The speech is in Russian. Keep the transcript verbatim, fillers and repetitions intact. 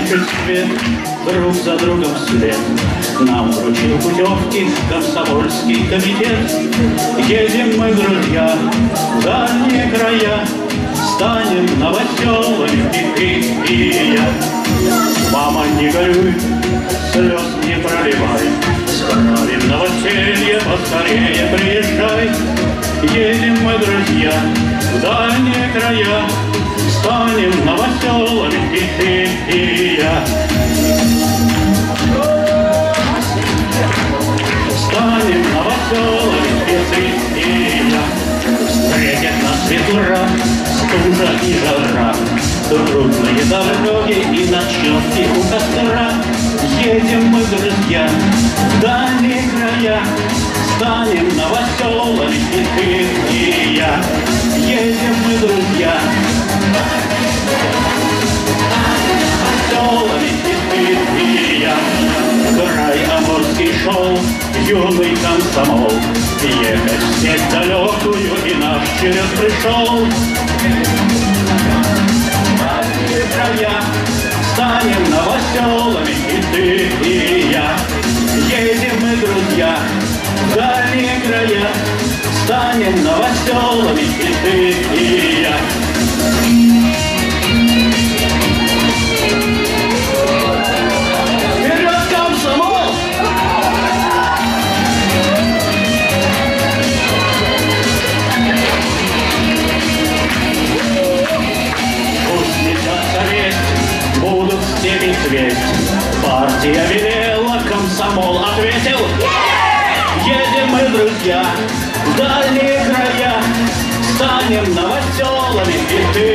одиночестве, друг за другом вслед. Нам вручил путевки комсомольский комитет. Едем мы, друзья, в дальние края, станем новоселами и ты, и я. Мама, не горюй, слез не проливай, справим новоселье, поскорее приезжай. Едем мы, друзья, в дальние края, станем новоселами и ты, и я. Станем новоселами и ты, и я. Встретят нас ветра, стужа и жара, трудные дороги и ночевки у костра. Едем мы, друзья, в дальние края, станем новоселами и ты, и я. Едем мы, друзья, новоселами и ты, и я. Край Амурский шел, юный комсомол, ехать в степь далекую, и наш черед пришел. Дальние края, станем новоселами и ты, и я. Едем мы, друзья, в дальние края, станем новоселами и ты, и я. Вперед, комсомол! Пусть несется весть, будут степи цвесть. Партия велела, комсомол ответил. Едем мы, друзья, в дальние края, станем новоселами и ты,